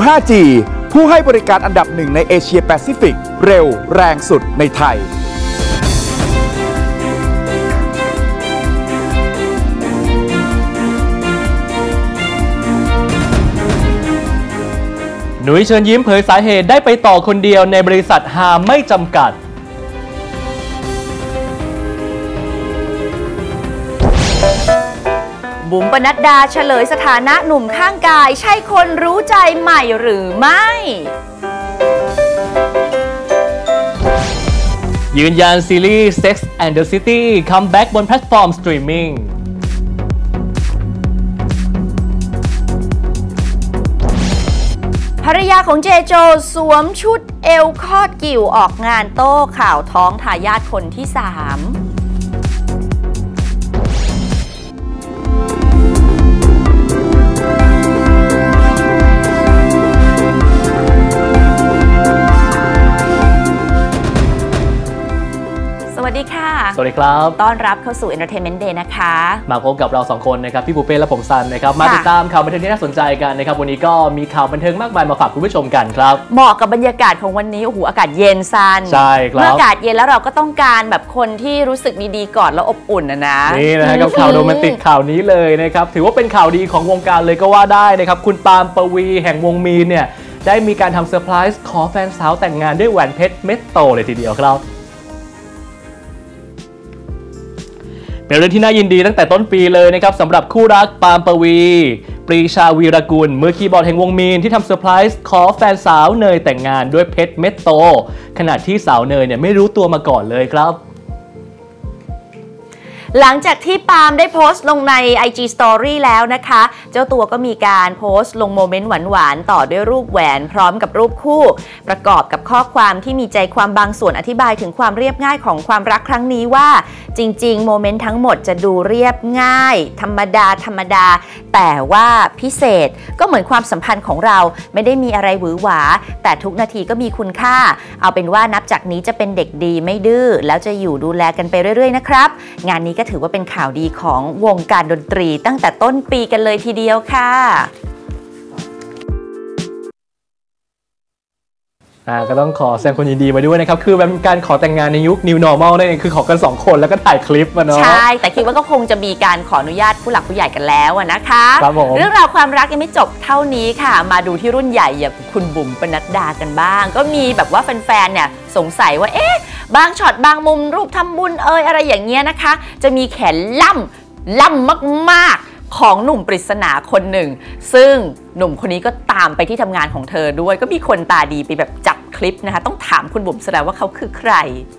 5G ผู้ให้บริการอันดับหนึ่งในเอเชียแปซิฟิกเร็วแรงสุดในไทยหนุ่ยเชิญยิ้มเผยสาเหตุได้ไปต่อคนเดียวในบริษัทฮาไม่จำกัดบุ๋มปนัดดาเฉลยสถานะหนุ่มข้างกายใช่คนรู้ใจใหม่หรือไม่ยืนยันซีรีส์ Sex and the City คัมแบ็กบนแพลตฟอร์มสตรีมมิ่งภรรยาของเจโจสวมชุดเอวคอดกิ่วออกงานโต้ข่าวท้องทายาทคนที่ 3สวัสดีค่ะสวัสดีครับต้อนรับเข้าสู่ Entertainment Day นะคะมาพบกับเรา2คนนะครับพี่ปูเป้และผมซันนะครับมาติดตามข่าวบันเทิงที่น่าสนใจกันนะครับวันนี้ก็มีข่าวบันเทิงมากมายมาฝากคุณผู้ชมกันครับเหมาะกับบรรยากาศของวันนี้โอ้โหอากาศเย็นซันใช่ครับเมื่ออากาศเย็นแล้วเราก็ต้องการแบบคนที่รู้สึกดีๆก่อนแล้วอบอุ่นนะนี่นะกับข่าวโรแมนติกข่าวนี้เลยนะครับถือว่าเป็นข่าวดีของวงการเลยก็ว่าได้นะครับคุณปาล์มปวีแห่งวงมีนเนี่ยได้มีการทำเซอร์ไพรส์ขอแฟนสาวแต่งงานด้วยแหวนเพชรเม็ดโตเลยทีเดียวครับเป็นเรื่องที่น่ายินดีตั้งแต่ต้นปีเลยนะครับสำหรับคู่รักปาล์มปวีปรีชาวีรกุลมือคีย์บอร์ดแห่งวงมีนที่ทำเซอร์ไพรส์ขอแฟนสาวเนยแต่งงานด้วยเพชรเม็ดโตขณะที่สาวเนยเนี่ยไม่รู้ตัวมาก่อนเลยครับหลังจากที่ปาล์มได้โพสต์ลงใน IG Story แล้วนะคะเจ้าตัวก็มีการโพสต์ลงโมเมนต์หวานๆต่อด้วยรูปแหวนพร้อมกับรูปคู่ประกอบกับข้อความที่มีใจความบางส่วนอธิบายถึงความเรียบง่ายของความรักครั้งนี้ว่าจริงๆโมเมนต์ทั้งหมดจะดูเรียบง่ายธรรมดาแต่ว่าพิเศษก็เหมือนความสัมพันธ์ของเราไม่ได้มีอะไรหวือหวาแต่ทุกนาทีก็มีคุณค่าเอาเป็นว่านับจากนี้จะเป็นเด็กดีไม่ดื้อแล้วจะอยู่ดูแลกันไปเรื่อยๆนะครับงานนี้ก็ถือว่าเป็นข่าวดีของวงการดนตรีตั้งแต่ต้นปีกันเลยทีเดียวค่ะก็ต้องขอแสดงความยินดีมาด้วยนะครับคือเป็นการขอแต่งงานในยุค New Normal นั่นเองคือขอกัน2คนแล้วก็ถ่ายคลิปมาเนาะใช่แต่คิดว่าก็คงจะมีการขออนุญาตผู้หลักผู้ใหญ่กันแล้วนะคะเรื่องราวความรักยังไม่จบเท่านี้ค่ะมาดูที่รุ่นใหญ่อย่างคุณบุ๋มปนัดดากันบ้างก็มีแบบว่าแฟนๆเนี่ยสงสัยว่าบางช็อตบางมุมรูปทำบุญอะไรอย่างเงี้ยนะคะจะมีแขนล่ำมากๆของหนุ่มปริศนาคนหนึ่งซึ่งหนุ่มคนนี้ก็ตามไปที่ทำงานของเธอด้วยก็มีคนตาดีไปแบบจับคลิปนะคะต้องถามคุณบุ๋มแสดงว่าเขาคือใคร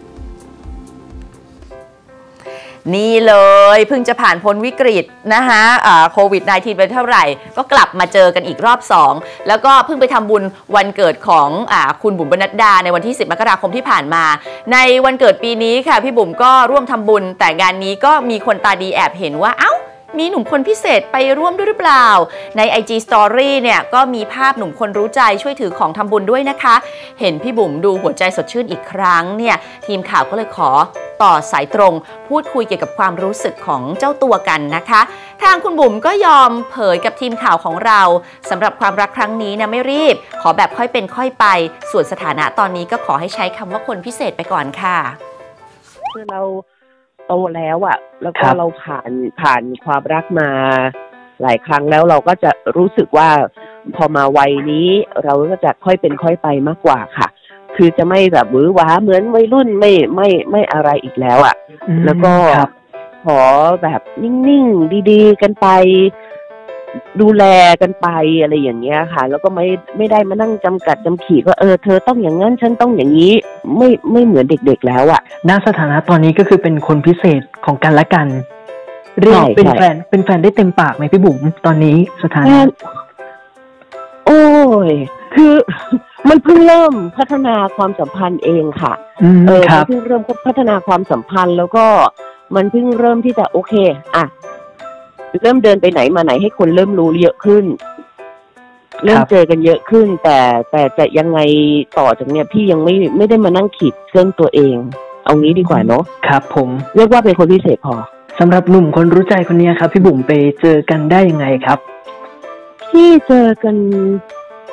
นี่เลยเพิ่งจะผ่านพ้นวิกฤตนะคะโควิด -19 ไปเท่าไหร่ก็กลับมาเจอกันอีกรอบ2แล้วก็เพิ่งไปทำบุญวันเกิดของคุณบุ๋มปนัดดาในวันที่10 มกราคมที่ผ่านมาในวันเกิดปีนี้ค่ะพี่บุ๋มก็ร่วมทำบุญแต่งานนี้ก็มีคนตาดีแอบเห็นว่ามีหนุ่มคนพิเศษไปร่วมด้วยหรือเปล่าใน IG Story เนี่ยก็มีภาพหนุ่มคนรู้ใจช่วยถือของทำบุญด้วยนะคะเห็นพี่บุ๋มดูหัวใจสดชื่นอีกครั้งเนี่ยทีมข่าวก็เลยขอต่อสายตรงพูดคุยเกี่ยวกับความรู้สึกของเจ้าตัวกันนะคะทางคุณบุ๋มก็ยอมเผยกับทีมข่าวของเราสำหรับความรักครั้งนี้นะไม่รีบขอแบบค่อยเป็นค่อยไปส่วนสถานะตอนนี้ก็ขอให้ใช้คำว่าคนพิเศษไปก่อนค่ะคือเราโตแล้วอะแล้วก็เราผ่านความรักมาหลายครั้งแล้วเราก็จะรู้สึกว่าพอมาวัยนี้เราก็จะค่อยเป็นค่อยไปมากกว่าค่ะคือจะไม่แบบหวือหวาเหมือนวัยรุ่นไม่อะไรอีกแล้วอะแล้วก็ขอแบบนิ่งๆดีๆกันไปดูแลกันไปอะไรอย่างเงี้ยค่ะแล้วก็ไม่ได้มานั่งจำกัดจำขีดว่าเธอต้องอย่างนั้นฉันต้องอย่างนี้ไม่เหมือนเด็กๆแล้วอ่ะณสถานะตอนนี้ก็คือเป็นคนพิเศษของกันและกันเรียกเป็นแฟนได้เต็มปากไหมพี่บุ๋มตอนนี้สถานะโอ้ยคือมันเพิ่งเริ่มพัฒนาความสัมพันธ์เองค่ะมันเพิ่งเริ่มพัฒนาความสัมพันธ์แล้วก็มันเพิ่งเริ่มที่จะโอเคอะเริ่มเดินไปไหนมาไหนให้คนเริ่มรู้เยอะขึ้นเริ่มเจอกันเยอะขึ้นแต่จะยังไงต่อจากเนี้ยพี่ยังไม่ได้มานั่งขีดเส้นตัวเองเอางี้ดีกว่าเนาะครับผมเรียกว่าเป็นคนพิเศษพอสำหรับหนุ่มคนรู้ใจคนนี้ครับพี่บุ๋มไปเจอกันได้ยังไงครับพี่เจอกัน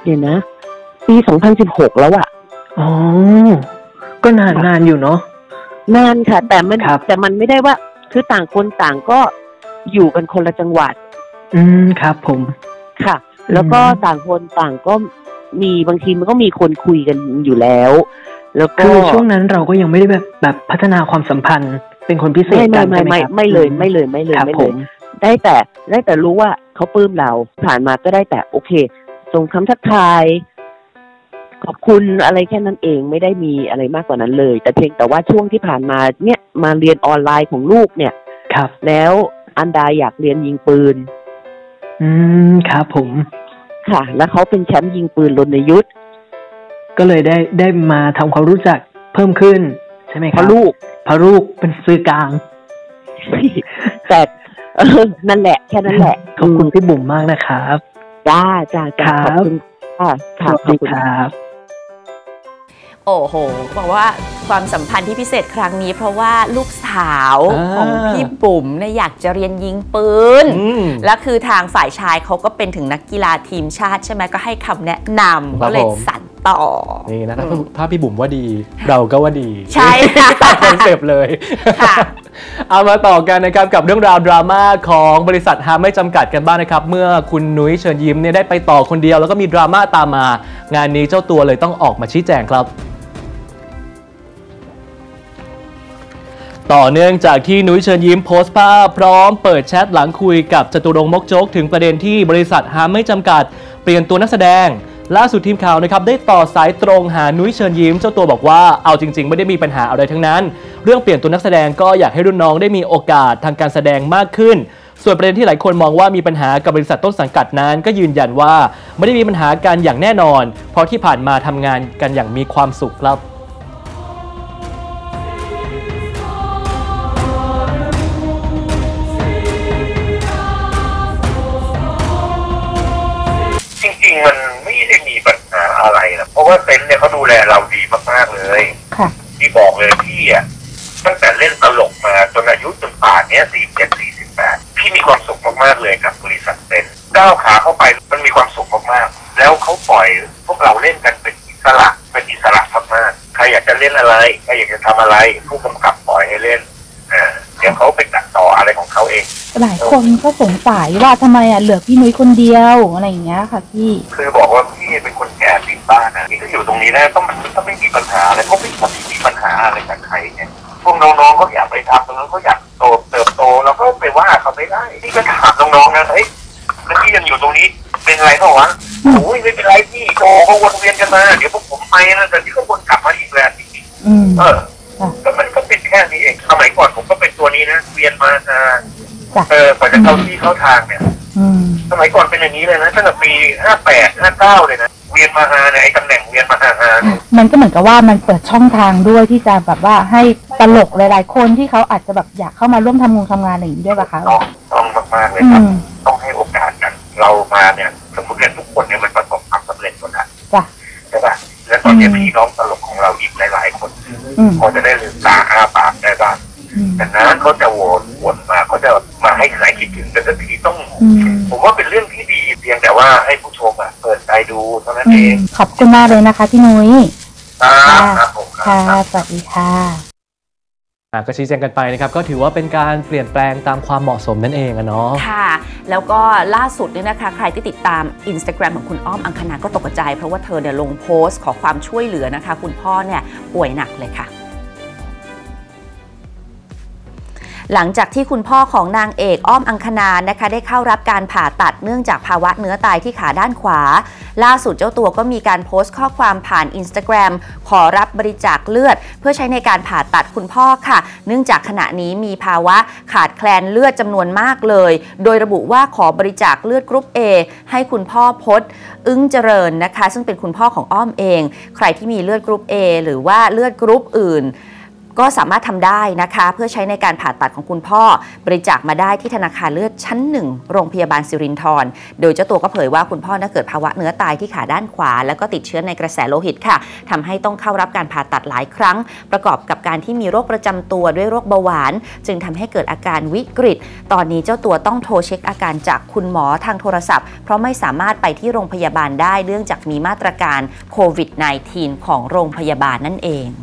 เนี่ยนะปี 2016 แล้วอะอ๋อก็นานอยู่เนาะนานค่ะแต่มันไม่ได้ว่าคือต่างคนต่างก็อยู่กันคนละจังหวัดครับผมค่ะแล้วก็ต่างคนต่างก็มีบางทีมันก็มีคนคุยกันอยู่แล้วแล้วก็คือช่วงนั้นเราก็ยังไม่ได้แบบพัฒนาความสัมพันธ์เป็นคนพิเศษกันใช่ไหมครับไม่เลยได้แต่รู้ว่าเขาปลื้มเราผ่านมาก็ได้แต่โอเคส่งคำทักทายขอบคุณอะไรแค่นั้นเองไม่ได้มีอะไรมากกว่านั้นเลยแต่เพียงแต่ว่าช่วงที่ผ่านมาเนี่ยมาเรียนออนไลน์ของลูกเนี่ยครับแล้วอันดาอยากเรียนยิงปืนครับผมค่ะแล้วเขาเป็นแชมป์ยิงปืนรณยุทธ์ก็เลยได้มาทำความรู้จักเพิ่มขึ้นใช่ไหมครับพอลูกเป็นสื่อกลางแต่นั่นแหละแค่นั้นแหละขอบคุณพี่บุ๋มมากนะครับจ้าขอบคุณค่ะขอบคุณครับโอ้โหบอกว่าความสัมพันธ์ที่พิเศษครั้งนี้เพราะว่าลูกสาวของพี่บุ๋มเนี่ยอยากจะเรียนยิงปืนและคือทางฝ่ายชายเขาก็เป็นถึงนักกีฬาทีมชาติใช่ไหมก็ให้คำแนะนำก็เลยสั่นต่อนี่นะถ้าพี่บุ๋มว่าดีเราก็ว่าดีใช่ตามคอนเซปต์เลยเอามาต่อกันนะครับกับเรื่องราวดราม่าของบริษัทฮาไม่จำกัดกันบ้างนะครับเมื่อคุณนุ้ยเชิญยิ้มเนี่ยได้ไปต่อคนเดียวแล้วก็มีดราม่าตามมางานนี้เจ้าตัวเลยต้องออกมาชี้แจงครับต่อเนื่องจากที่นุ้ยเชิญยิ้มโพสต์ภาพพร้อมเปิดแชทหลังคุยกับจตุรงค์มกจกถึงประเด็นที่บริษัทฮาไม่จำกัดเปลี่ยนตัวนักแสดงล่าสุดทีมข่าวนะครับได้ต่อสายตรงหานุ้ยเชิญยิ้มเจ้าตัวบอกว่าเอาจริงๆไม่ได้มีปัญหาอะไรทั้งนั้นเรื่องเปลี่ยนตัวนักแสดงก็อยากให้รุ่นน้องได้มีโอกาสทางการแสดงมากขึ้นส่วนประเด็นที่หลายคนมองว่ามีปัญหากับบริษัทต้นสังกัดนั้นก็ยืนยันว่าไม่ได้มีปัญหากันอย่างแน่นอนเพราะที่ผ่านมาทำงานกันอย่างมีความสุขครับมันไม่ได้มีปัญหาอะไรนะเพราะว่าเซนเนี่ยเขาดูแลเราดีมากๆเลยที่บอกเลยพี่อ่ะตั้งแต่เล่นตลกมาจนอายุจนป่านนี้47-48พี่มีความสุขมากๆเลยกับบริษัทเซนก้าวขาเข้าไปมันมีความสุขมากๆแล้วเขาปล่อยพวกเราเล่นกันเป็นอิสระมากๆใครอยากจะเล่นอะไรใครอยากจะทำอะไรผู้กำกับปล่อยให้เล่นเดี๋ยวเขาไปตัดต่ออะไรของเขาเองหลายคนก็สงสัยว่าทำไมเหลือพี่นุ้ยคนเดียวอะไรอย่างเงี้ยค่ะพี่คือบอกว่าพี่เป็นคนแก่ติดบ้านนะพี่ก็อยู่ตรงนี้นะต้องไม่มีปัญหาอะไรเพราะพี่ไม่มีปัญหาอะไรกับใครเนี่ยพวกน้องๆเขาอยากไปทำตรงนั้นเขาอยากเติบโตเราก็ไปว่าเขาไม่ได้พี่ก็ถามน้องๆนะเฮ้ยแล้วพี่ยังอยู่ตรงนี้เป็นไรเปล่าวะโอ้ยไม่เป็นไรพี่โตเขาวนเวียนกันมาเดี๋ยวพวกผมไปนะแต่ที่เขาวนกลับมาอีกแล้วจริงๆก็มันก็เป็นแค่นี้เองสมัยก่อนผมก็เป็นตัวนี้นะเวียนมากว่าจะเข้าที่เข้าทางเนี่ยสมัยก่อนเป็นอย่างนี้เลยนะตั้งแต่ปี58-59เลยนะเวียนมาหาเนี่ยไอ้ตำแหน่งเวียนมาหามันก็เหมือนกับว่ามันเปิดช่องทางด้วยที่จะแบบว่าให้ตลกหลายๆคนที่เขาอาจจะแบบอยากเข้ามาร่วมทำงานอะไรอย่างนี้ด้วยป่ะคะต้องมากๆเลยครับต้องให้โอกาสกันเรามาเนี่ยสมมติเนี่ยทุกคนเนี่ยมันประสบความสำเร็จหมดแล้วใช่ป่ะและตอนนี้พี่น้องตลกของเราอีกหลายๆคนพอจะได้ลืมตาอ้าปากได้บ้างแต่นั้นเขาจะวนมาเขาจะมาให้ใครคิดถึงแต่ทีต้องผมว่าเป็นเรื่องที่ดีเพียงแต่ว่าให้ผู้ชมเปิดใจดูเท่านั้นเองขอบคุณมากเลยนะคะพี่นุ้ยครับผมค่ะสวัสดีค่ะก็ชี้แจงกันไปนะครับก็ถือว่าเป็นการเปลี่ยนแปลงตามความเหมาะสมนั่นเองเนาะค่ะแล้วก็ล่าสุดเนี่ยนะคะใครที่ติดตาม Instagram ของคุณอ้อมอังคณาก็ตกใจเพราะว่าเธอเนี่ยลงโพสต์ขอความช่วยเหลือนะคะคุณพ่อเนี่ยป่วยหนักเลยค่ะหลังจากที่คุณพ่อของนางเอกอ้อมอังคณานะคะได้เข้ารับการผ่าตัดเนื่องจากภาวะเนื้อตายที่ขาด้านขวาล่าสุดเจ้าตัวก็มีการโพสต์ข้อความผ่าน Instagram ขอรับบริจาคเลือดเพื่อใช้ในการผ่าตัดคุณพ่อค่ะเนื่องจากขณะนี้มีภาวะขาดแคลนเลือดจำนวนมากเลยโดยระบุว่าขอบริจาคเลือดกรุ๊ป A ให้คุณพ่อพจน์อึ้งเจริญนะคะซึ่งเป็นคุณพ่อของอ้อมเองใครที่มีเลือดกรุ๊ป A หรือว่าเลือดกรุ๊ปอื่นก็สามารถทำได้นะคะเพื่อใช้ในการผ่าตัดของคุณพ่อบริจาคมาได้ที่ธนาคารเลือดชั้น 1โรงพยาบาลสิรินธรโดยเจ้าตัวก็เผยว่าคุณพ่อเกิดภาวะเนื้อตายที่ขาด้านขวาแล้วก็ติดเชื้อในกระแสโลหิตค่ะทำให้ต้องเข้ารับการผ่าตัดหลายครั้งประกอบกับการที่มีโรคประจำตัวด้วยโรคเบาหวานจึงทำให้เกิดอาการวิกฤตตอนนี้เจ้าตัวต้องโทรเช็คอาการจากคุณหมอทางโทรศัพท์เพราะไม่สามารถไปที่โรงพยาบาลได้เนื่องจากมีมาตรการโควิด -19 ของโรงพยาบาลนั่นเอง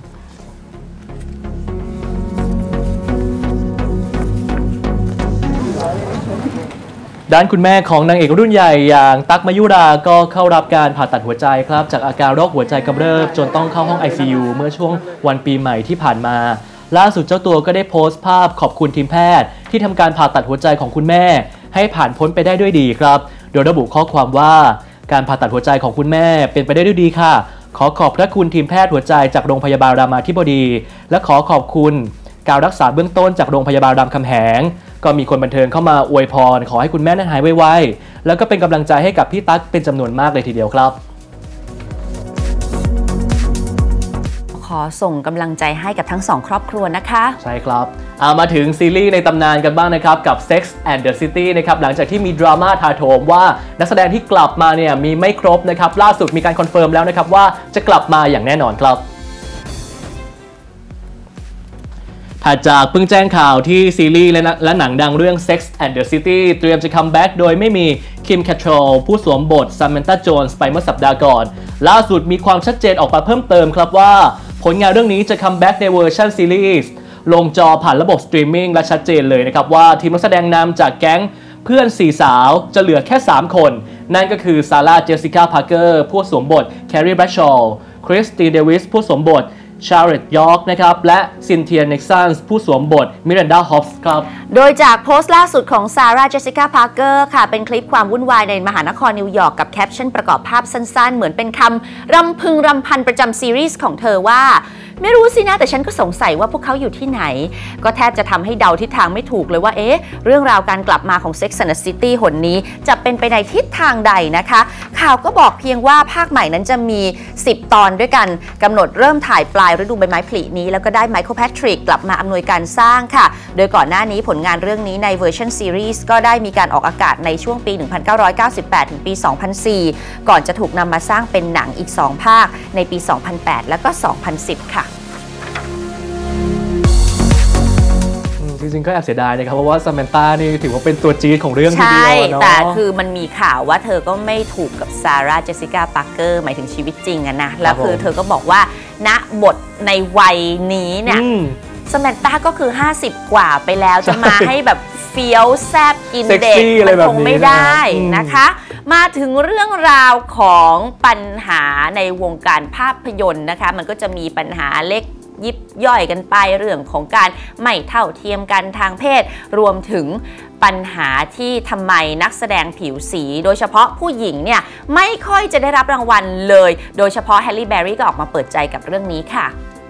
ด้านคุณแม่ของนางเอกรุ่นใหญ่อย่างตั๊กมยุราก็เข้ารับการผ่าตัดหัวใจครับจากอาการโรคหัวใจกำเริบจนต้องเข้าห้อง ICU เมื่อช่วงวันปีใหม่ที่ผ่านมาล่าสุดเจ้าตัวก็ได้โพสต์ภาพขอบคุณทีมแพทย์ที่ทำการผ่าตัดหัวใจของคุณแม่ให้ผ่านพ้นไปได้ด้วยดีครับโดยระบุข้อความว่าการผ่าตัดหัวใจของคุณแม่เป็นไปได้ด้วยดีค่ะขอขอบพระคุณทีมแพทย์หัวใจจากโรงพยาบาลรามาธิบดีและขอขอบคุณการรักษาเบื้องต้นจากโรงพยาบาลรามคำแหงก็มีคนบันเทิงเข้ามาอวยพรขอให้คุณแม่นั้นหายไวๆแล้วก็เป็นกำลังใจให้กับพี่ตั๊กเป็นจำนวนมากเลยทีเดียวครับขอส่งกำลังใจให้กับทั้งสองครอบครัวนะคะใช่ครับมาถึงซีรีส์ในตำนานกันบ้างนะครับกับ Sex and the City นะครับหลังจากที่มีดราม่าถาโถมว่านักแสดงที่กลับมาเนี่ยมีไม่ครบนะครับล่าสุดมีการคอนเฟิร์มแล้วนะครับว่าจะกลับมาอย่างแน่นอนครับถัดจากเพิ่งแจ้งข่าวที่ซีรีส์และหนังดังเรื่อง Sex and the City เตรียมจะคัมแบ็กโดยไม่มีคิมแคทรอลผู้สวมบทซามนธาโจนส์ไปเมื่อสัปดาห์ก่อนล่าสุดมีความชัดเจนออกมาเพิ่มเติมครับว่าผลงานเรื่องนี้จะคัมแบ็กในเวอร์ชันซีรีส์ลงจอผ่านระบบสตรีมมิ่งและชัดเจนเลยนะครับว่าทีมนักแสดงนำจากแก๊งเพื่อน4สาวจะเหลือแค่3คนนั่นก็คือซาร่าเจสสิก้าพาร์เกอร์ผู้สวมบทแคร์รีแบรชชอว์คริสตีนเดวิสผู้สวมบทชาร์ลอตต์ยอร์กนะครับและซินเทียเน็กซันส์ผู้สวมบทมิรันดาฮอฟส์ครับโดยจากโพสต์ล่าสุดของซาร่าเจสสิก้าพาร์เกอร์ค่ะเป็นคลิปความวุ่นวายในมหานครนิวยอร์กกับแคปชั่นประกอบภาพสั้นๆเหมือนเป็นคำรำพึงรำพันประจำซีรีส์ของเธอว่าไม่รู้สินะแต่ฉันก็สงสัยว่าพวกเขาอยู่ที่ไหนก็แทบจะทำให้เดาทิศทางไม่ถูกเลยว่าเรื่องราวการกลับมาของ Sex and the City หนนี้จะเป็นไปในทิศทางใดนะคะข่าวก็บอกเพียงว่าภาคใหม่นั้นจะมี10ตอนด้วยกันกำหนดเริ่มถ่ายปลายฤดูใบไม้ผลินี้แล้วก็ได้ไมเคิลแพทริกกลับมาอำนวยการสร้างค่ะโดยก่อนหน้านี้ผลงานเรื่องนี้ในเวอร์ชันซีรีส์ก็ได้มีการออกอากาศในช่วงปี 1998 ถึงปี 2004 ก่อนจะถูกนำมาสร้างเป็นหนังอีก2ภาคในปี 2008 แล้วก็ 2010 ค่ะจริงๆก็แอบเสียดายนะครับเพราะว่าซามนธานี่ถือว่าเป็นตัวจี๊ดของเรื่องทีเดียวเนาะแต่คือมันมีข่าวว่าเธอก็ไม่ถูกกับซาร่าเจสสิก้าพาร์เกอร์หมายถึงชีวิตจริงนะแล้วคือเธอก็บอกว่าณบทในวัยนี้เนี่ยซามนธาก็คือ50กว่าไปแล้วจะมาให้แบบเฟี้ยวแซบกินเด็กมันคงไม่ได้นะคะมาถึงเรื่องราวของปัญหาในวงการภาพยนตร์นะคะมันก็จะมีปัญหาเล็กยิบย่อยกันไปเรื่องของการไม่เท่าเทียมกันทางเพศรวมถึงปัญหาที่ทำไมนักแสดงผิวสีโดยเฉพาะผู้หญิงเนี่ยไม่ค่อยจะได้รับรางวัลเลยโดยเฉพาะแฮลลี่แบร์รี่ก็ออกมาเปิดใจกับเรื่องนี้ค่ะ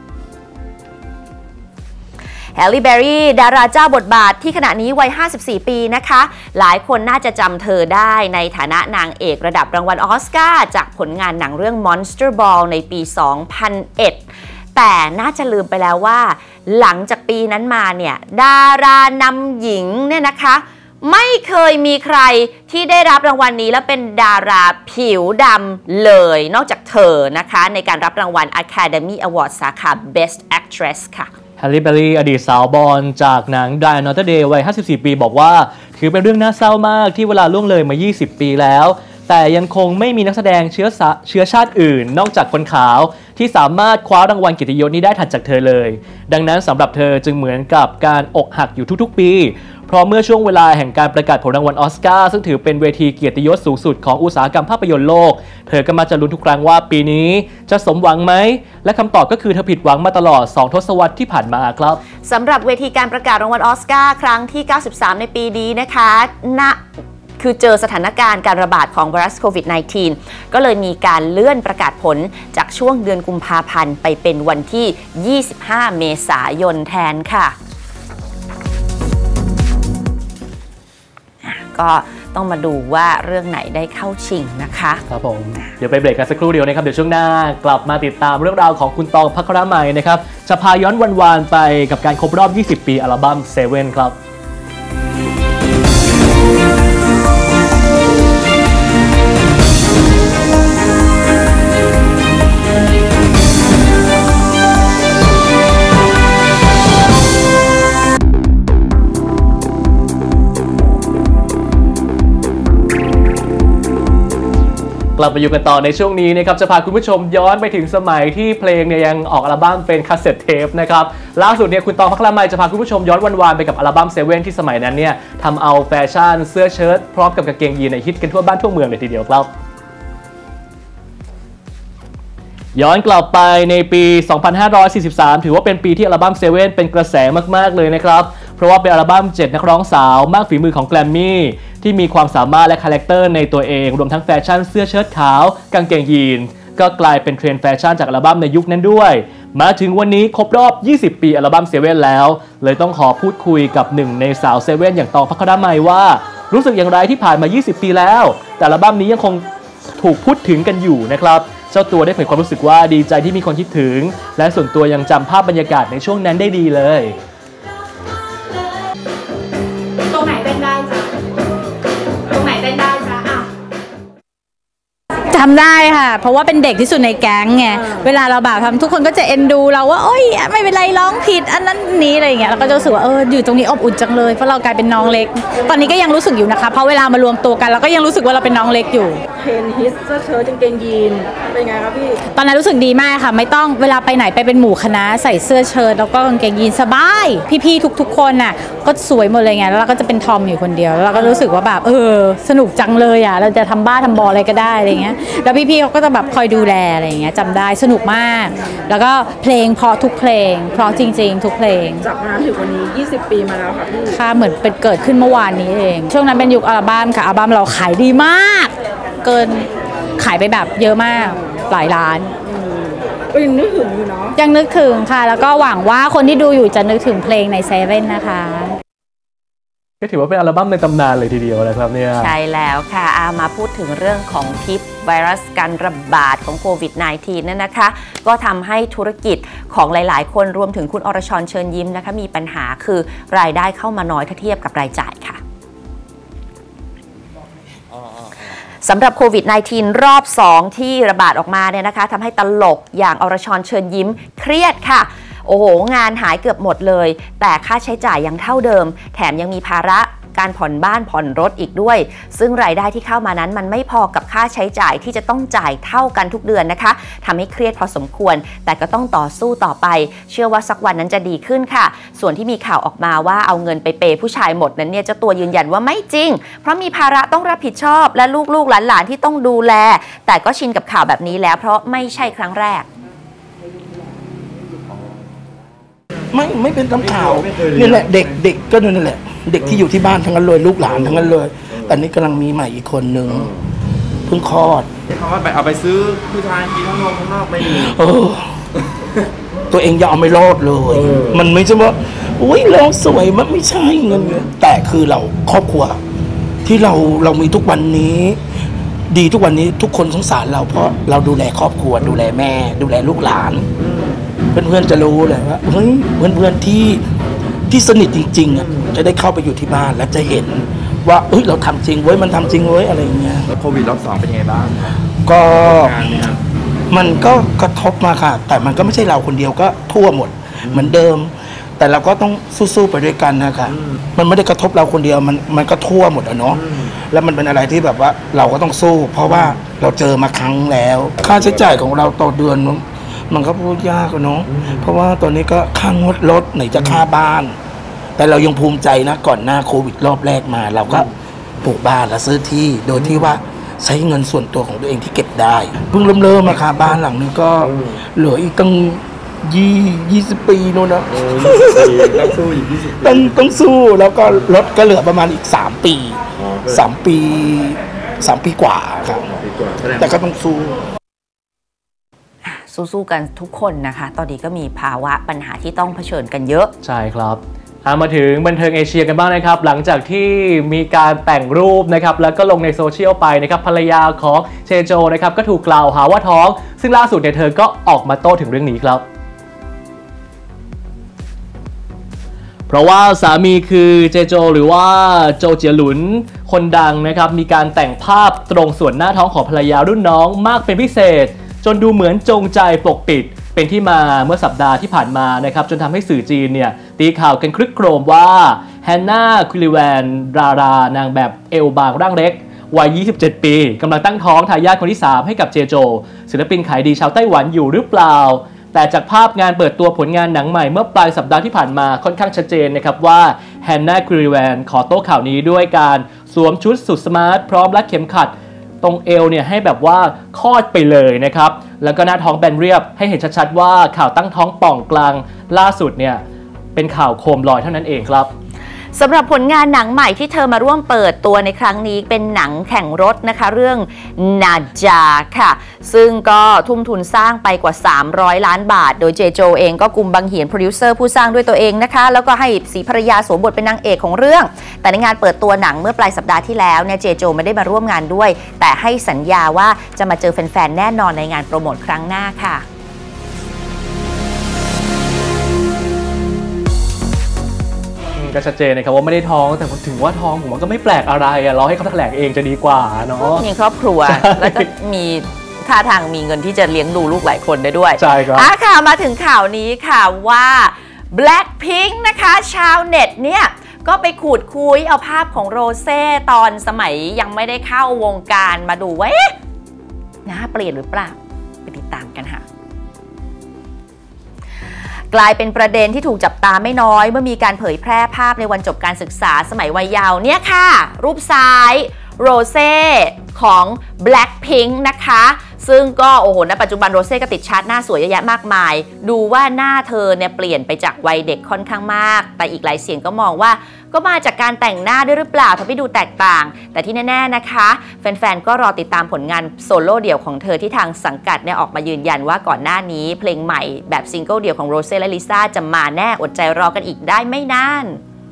แฮลลี่แบร์รี่ดาราเจ้าบทบาทที่ขณะนี้วัย54ปีนะคะหลายคนน่าจะจำเธอได้ในฐานะนางเอกระดับรางวัลออสการ์จากผลงานหนังเรื่อง Monster Ball ในปี 2001แต่น่าจะลืมไปแล้วว่าหลังจากปีนั้นมาเนี่ยดารานำหญิงเนี่ยนะคะไม่เคยมีใครที่ได้รับรางวัลนี้และเป็นดาราผิวดำเลยนอกจากเธอนะคะในการรับรางวัล Academy Award สาขา Best Actress ค่ะแฮลลี่แบร์รี่อดีตสาวบอลจากหนัง Die Another Day วัย54ปีบอกว่าถือเป็นเรื่องน่าเศร้ามากที่เวลาล่วงเลยมา20ปีแล้วแต่ยังคงไม่มีนักแสดงเชื้อชาติอื่นนอกจากคนขาวที่สามารถคว้ารางวัลเกียรติยศนี้ได้ถัดจากเธอเลยดังนั้นสำหรับเธอจึงเหมือนกับการอกหักอยู่ทุกๆปีเพราะเมื่อช่วงเวลาแห่งการประกาศผลรางวัลออสการ์ซึ่งถือเป็นเวทีเกียรติยศสูงสุดของอุตสาหกรรมภาพยนตร์โลกเธอก็มาจะลุ้นทุกครั้งว่าปีนี้จะสมหวังไหมและคำตอบก็คือเธอผิดหวังมาตลอด2ทศวรรษที่ผ่านมาครับสำหรับเวทีการประกาศรางวัลออสการ์ครั้งที่93ในปีนี้นะคะคือเจอสถานการณ์การระบาดของไวรัสโควิด -19 ก็เลยมีการเลื่อนประกาศผลจากช่วงเดือนกุมภาพันธ์ไปเป็นวันที่25เมษายนแทนค่ะก็ต้องมาดูว่าเรื่องไหนได้เข้าชิงนะคะครับผมเดี๋ยวไปเบรกกันสักครู่เดียวนะครับเดี๋ยวช่วงหน้ากลับมาติดตามเรื่องราวของคุณตองภัครมัยนะครับจะพาย้อนวันๆไปกับการครบรอบ 20 ปีอัลบั้ม7ครับกลับมาอยู่กันต่อในช่วงนี้นะครับจะพาคุณผู้ชมย้อนไปถึงสมัยที่เพลงเนี่ยยังออกอัลบั้มเป็นคาสเซ็ตเทปนะครับล่าสุดเนี่ยคุณตองภัครมัยจะพาคุณผู้ชมย้อนวันๆไปกับอัลบั้ม7ที่สมัยนั้นเนี่ยทำเอาแฟชั่นเสื้อเชิ้ตพร้อมกับกางเกงยีนในฮิตกันทั่วบ้านทั่วเมืองเลยทีเดียวครับย้อนกลับไปในปี 2543 ถือว่าเป็นปีที่อัลบั้ม7เป็นกระแสมากๆเลยนะครับเพราะว่าเป็นอัลบั้ม7นักร้องสาวมากฝีมือของแกรมมี่ที่มีความสามารถและคาแรคเตอร์ในตัวเองรวมทั้งแฟชั่นเสื้อเชิ้ตขาวกางเกงยีนก็กลายเป็นเทรนด์แฟชั่นจากอัลบั้มในยุคนั้นด้วยมาถึงวันนี้ครบรอบ 20 ปีอัลบั้ม7แล้วเลยต้องขอพูดคุยกับหนึ่งในสาว7อย่างตองภัครมัยว่ารู้สึกอย่างไรที่ผ่านมา 20 ปีแล้วแต่อัลบั้มนี้ยังคงถูกพูดถึงกันอยู่นะครับเจ้าตัวได้เผยความรู้สึกว่าดีใจที่มีคนคิดถึงและส่วนตัวยังจำภาพบรรยากาศในช่วงนั้นได้ดีเลยตรงไหนเต้นได้จ๊ะตรงไหนเต้นได้จ๊ะอ่ะจำได้ค่ะเพราะว่าเป็นเด็กที่สุดในแก๊งไงเวลาเราแบบทำทุกคนก็จะเอ็นดูเราว่าโอ๊ยไม่เป็นไรร้องผิดอันนั้นนี้อะไรอย่างเงี้ยเราก็จะรู้สึกว่าอยู่ตรงนี้อบอุ่นจังเลยเพราะเรากลายเป็นน้องเล็กตอนนี้ก็ยังรู้สึกอยู่นะคะเพราะเวลามารวมตัวกันเราก็ยังรู้สึกว่าเราเป็นน้องเล็กอยู่เทรนฮิตเสื้อเชิ้ตกางเกงยีนเป็นไงครับพี่ตอนนั้นรู้สึกดีมากค่ะไม่ต้องเวลาไปไหนไปเป็นหมู่คณะใส่เสื้อเชิ้ตแล้วก็กางเกงยีนสบายพี่ๆทุกๆคนน่ะก็สวยหมดเลยไงแล้วเราก็จะเป็นทอมอยู่คนเดียวแล้วเราก็รู้สึกว่าแบบสนุกจังเลยอ่ะเราจะทำบ้าทำบออะไรก็ได้อะไรเงี้ยแล้วพี่ๆเขาก็จะแบบคอยดูแลอะไรอย่างเงี้ยจำได้สนุกมากแล้วก็เพลงเพราะทุกเพลงเพราะจริงๆทุกเพลงจากนั้นถึงวันนี้20 ปีมาแล้วค่ะพี่ค่ะเหมือนเป็นเกิดขึ้นเมื่อวานนี้เองช่วงนั้นเป็นยุคอัลบั้มค่ะอัลบั้มเราขายดีมากเกินขายไปแบบเยอะมากหลายล้านก็ยังนึกถึงอยู่เนาะยังนึกถึงค่ะแล้วก็หวังว่าคนที่ดูอยู่จะนึกถึงเพลงใน7นะคะก็ถือว่าเป็นอัลบั้มในตำนานเลยทีเดียวนะครับเนี่ยใช่แล้วค่ะมาพูดถึงเรื่องของพิษไวรัสการระบาดของโควิด -19 นั่นนะคะก็ทำให้ธุรกิจของหลายๆคนรวมถึงคุณอรชรเชิญยิ้มนะคะมีปัญหาคือรายได้เข้ามาน้อยถ้าเทียบกับรายจ่ายค่ะสำหรับโควิด -19 รอบ 2 ที่ระบาดออกมาเนี่ยนะคะทำให้ตลกอย่างอรชรเชิญยิ้มเครียดค่ะโอ้โหงานหายเกือบหมดเลยแต่ค่าใช้จ่ายยังเท่าเดิมแถมยังมีภาระการผ่อนบ้านผ่อนรถอีกด้วยซึ่งรายได้ที่เข้ามานั้นมันไม่พอกับค่าใช้จ่ายที่จะต้องจ่ายเท่ากันทุกเดือนนะคะทำให้เครียดพอสมควรแต่ก็ต้องต่อสู้ต่อไปเชื่อว่าสักวันนั้นจะดีขึ้นค่ะส่วนที่มีข่าวออกมาว่าเอาเงินไปเปย์ผู้ชายหมดนั้นเนี่ยเจ้าตัวยืนยันว่าไม่จริงเพราะมีภาระต้องรับผิดชอบและลูกๆหลานๆที่ต้องดูแลแต่ก็ชินกับข่าวแบบนี้แล้วเพราะไม่ใช่ครั้งแรกไม่เป็นตามข่าวนี่แหละเด็กก็นั่นแหละเด็กที่อยู่ที่บ้านทั้งนั้นเลยลูกหลานทั้งนั้นเลยตอนนี้กำลังมีใหม่อีกคนนึงเพิ่งคลอดเขาว่าเอาไปซื้อผู้ชายกินข้างนอกไม่มีตัวเองยังเอาไม่รอดเลยมันไม่ใช่ว่าอุ้ยเราสวยมันไม่ใช่เงินแต่คือเราครอบครัวที่เรามีทุกวันนี้ดีทุกวันนี้ทุกคนสงสารเราเพราะเราดูแลครอบครัวดูแลแม่ดูแลลูกหลานเพื่อนๆจะรู้เลยว่าเฮ้ยเพื่อนๆที่สนิทจริงๆอ่ะจะได้เข้าไปอยู่ที่บ้านแล้วจะเห็นว่าเฮ้ยเราทำจริงเว้ยมันทำจริงเว้ยอะไรอย่างเงี้ยแล้วโควิดรอบ 2เป็นยังไงบ้างก็มันก็กระทบมาค่ะแต่มันก็ไม่ใช่เราคนเดียวก็ทั่วหมดเหมือนเดิมแต่เราก็ต้องสู้ๆไปด้วยกันนะคะมันไม่ได้กระทบเราคนเดียวมันก็ทั่วหมดอะเนาะแล้วมันเป็นอะไรที่แบบว่าเราก็ต้องสู้เพราะว่าเราเจอมาครั้งแล้วค่าใช้จ่ายของเราต่อเดือนมันก็พูดยากเนาะเพราะว่าตอนนี้ก็ค่างดรถไหนจะค่าบ้านแต่เรายังภูมิใจนะก่อนหน้าโควิดรอบแรกมาเราก็ปลูกบ้านและซื้อที่โดยที่ว่าใช้เงินส่วนตัวของตัวเองที่เก็บได้เพิ่งเริ่มราคาบ้านหลังนึงก็เหลืออีกตั้ง20 ปีโน่นนะต้องสู้อีก20 ปีต้องสู้แล้วก็รถก็เหลือประมาณอีก3 ปี3 ปีกว่าครับแต่ก็ต้องสู้กันทุกคนนะคะตอนนี้ก็มีภาวะปัญหาที่ต้องเผชิญกันเยอะใช่ครับมาถึงบันเทิงเอเชียกันบ้างนะครับหลังจากที่มีการแต่งรูปนะครับแล้วก็ลงในโซเชียลไปนะครับภรรยาของเชโจนะครับก็ถูกกล่าวหาว่าท้องซึ่งล่าสุดเนี่ยเธอก็ออกมาโต้ถึงเรื่องนี้ครับเพราะว่าสามีคือเจโจหรือว่าโจเจียหลุนคนดังนะครับมีการแต่งภาพตรงส่วนหน้าท้องของภรรยารุ่นน้องมากเป็นพิเศษจนดูเหมือนจงใจปกปิดเป็นที่มาเมื่อสัปดาห์ที่ผ่านมานะครับจนทำให้สื่อจีนเนี่ยตีข่าวกันครึกโครมว่าแฮนนาคุลิแวนดารานางแบบเอวบางร่างเล็กวัย 27 ปีกำลังตั้งท้องทายาทคนที่ 3 ให้กับเจโจศิลปินขายดีชาวไต้หวันอยู่หรือเปล่าแต่จากภาพงานเปิดตัวผลงานหนังใหม่เมื่อปลายสัปดาห์ที่ผ่านมาค่อนข้างชัดเจนนะครับว่าแฮนนาคุลิแวนขอโต้ข่าวนี้ด้วยการสวมชุดสุดสมาร์ทพร้อมรัดเข็มขัดตรงเอวเนี่ยให้แบบว่าคลอดไปเลยนะครับแล้วก็หน้าท้องแบนเรียบให้เห็นชัดๆว่าข่าวตั้งท้องป่องกลางล่าสุดเนี่ยเป็นข่าวโคมลอยเท่านั้นเองครับสำหรับผลงานหนังใหม่ที่เธอมาร่วมเปิดตัวในครั้งนี้เป็นหนังแข่งรถนะคะเรื่องนาจาค่ะซึ่งก็ทุ่มทุนสร้างไปกว่า300 ล้านบาทโดยเจโจเองก็กุมบังเหียนโปรดิวเซอร์ผู้สร้างด้วยตัวเองนะคะแล้วก็ให้ศรีภรรยาสวมบทเป็นนางเอกของเรื่องแต่ในงานเปิดตัวหนังเมื่อปลายสัปดาห์ที่แล้วเนี่ยเจโจไม่ได้มาร่วมงานด้วยแต่ให้สัญญาว่าจะมาเจอแฟนๆแน่นอนในงานโปรโมทครั้งหน้าค่ะก็ชัดเจนนะครับว่าไม่ได้ท้องแต่ถึงว่าท้องผมว่าก็ไม่แปลกอะไรรอให้เขาแถลงเองจะดีกว่าเนาะมีครอบครัวแล้วก็มีท่าทางมีเงินที่จะเลี้ยงดูลูกหลายคนได้ด้วยใช่ครับค่ะมาถึงข่าวนี้ค่ะว่า Blackpink นะคะชาวเน็ตเนี่ยก็ไปขูดคุยเอาภาพของโรเซ่ตอนสมัยยังไม่ได้เข้าวงการมาดูว่าหน้าเปลี่ยนหรือเปล่าไปติดตามกันค่ะกลายเป็นประเด็นที่ถูกจับตาไม่น้อยเมื่อมีการเผยแพร่ภาพในวันจบการศึกษาสมัยวัยเยาว์เนี่ยค่ะรูปซ้ายโรเซ่ของ Blackpink นะคะซึ่งก็โอ้โหณปัจจุบันโรเซ่ก็ติดชาร์ตหน้าสวยเยอะแยะมากมายดูว่าหน้าเธอเนี่ยเปลี่ยนไปจากวัยเด็กค่อนข้างมากแต่อีกหลายเสียงก็มองว่าก็มาจากการแต่งหน้าด้วยหรือเปล่าทำให้ดูแตกต่างแต่ที่แน่ๆนะคะแฟนๆก็รอติดตามผลงานโซโล่เดี่ยวของเธอที่ทางสังกัดเนี่ยออกมายืนยันว่าก่อนหน้านี้เพลงใหม่แบบซิงเกิลเดี่ยวของโรเซ่และลิซ่าจะมาแน่อดใจรอกันอีกได้ไม่นาน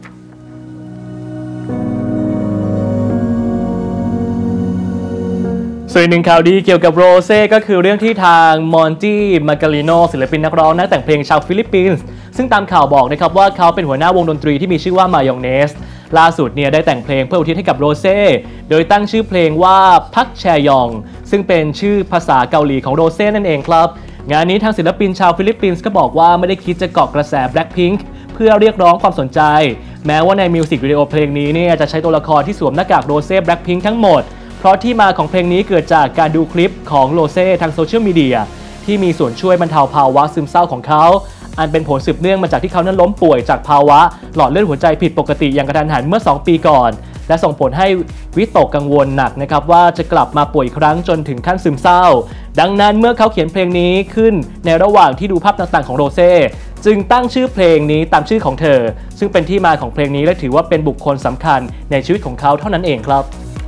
ส่วนหนึ่งข่าวดีเกี่ยวกับโรเซ่ก็คือเรื่องที่ทางมอนตี้มาการิโนศิลปินนักร้องนักแต่งเพลงชาวฟิลิปปินส์ซึ่งตามข่าวบอกนะครับว่าเขาเป็นหัวหน้าวงดนตรีที่มีชื่อว่ามายองเนสล่าสุดเนี่ยได้แต่งเพลงเพื่ออุทิศให้กับโรเซ่โดยตั้งชื่อเพลงว่าพักแชยองซึ่งเป็นชื่อภาษาเกาหลีของโรเซ่นั่นเองครับงานนี้ทางศิลปินชาวฟิลิปปินส์ก็บอกว่าไม่ได้คิดจะเกาะกระแส Blackpink เพื่อเรียกร้องความสนใจแม้ว่าในมิวสิกวิดีโอเพลงนี้เนี่ยจะใช้ตัวละครที่สวมหน้ากากโรเซ่ Blackpink ทั้งหมดเพราะที่มาของเพลงนี้เกิดจากการดูคลิปของโรเซ่ทางโซเชียลมีเดียที่มีส่วนช่วยบรรเทาภาวะซึมเศร้าของเขาอันเป็นผลสืบเนื่องมาจากที่เขานั้นล้มป่วยจากภาวะหลอดเลือดหัวใจผิดปกติอย่างกระทันหันเมื่อ2 ปีก่อนและส่งผลให้วิตกกังวลหนักนะครับว่าจะกลับมาป่วยอีกครั้งจนถึงขั้นซึมเศร้าดังนั้นเมื่อเขาเขียนเพลงนี้ขึ้นในระหว่างที่ดูภาพต่างๆของโรเซ่จึงตั้งชื่อเพลงนี้ตามชื่อของเธอซึ่งเป็นที่มาของเพลงนี้และถือว่าเป็นบุคคลสำคัญในชีวิตของเขาเท่านั้นเองครับ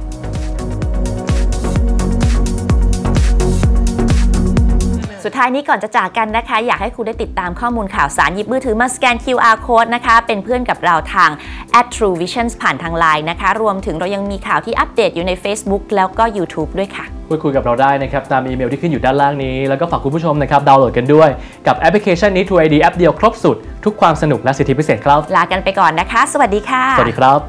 สุดท้ายนี้ก่อนจะจากกันนะคะอยากให้คุณได้ติดตามข้อมูลข่าวสารหยิบมือถือมาสแกน QR Code นะคะเป็นเพื่อนกับเราทาง @truevisions ผ่านทางไลน์นะคะรวมถึงเรายังมีข่าวที่อัปเดตอยู่ใน Facebook แล้วก็ YouTube ด้วยค่ะพูดคุยกับเราได้นะครับตามอีเมลที่ขึ้นอยู่ด้านล่างนี้แล้วก็ฝากคุณผู้ชมนะครับดาวน์โหลดกันด้วยกับแอปพลิเคชันนี้ True ID แอปเดียวครบสุดทุกความสนุกและสิทธิพิเศษครับลากันไปก่อนนะคะสวัสดีค่ะสวัสดีครับ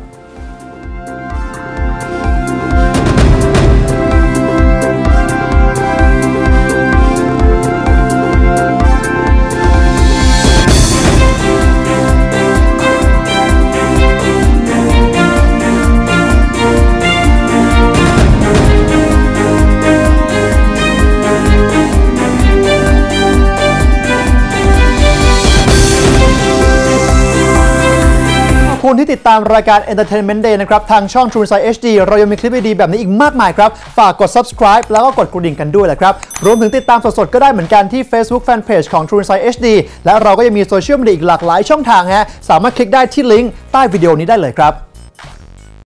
คุณที่ติดตามรายการ Entertainment Day นะครับทางช่อง True Insight HD เรายังมีคลิปดีๆแบบนี้อีกมากมายครับฝากกด subscribe แล้วก็กดกระดิ่งกันด้วยแหละครับรวมถึงติดตามสดๆก็ได้เหมือนกันที่ Facebook Fanpage ของ True Insight HD และเราก็ยังมีโซเชียลมีเดียอีกหลากหลายช่องทางฮะสามารถคลิกได้ที่ลิงก์ใต้วิดีโอนี้ได้เลยครับ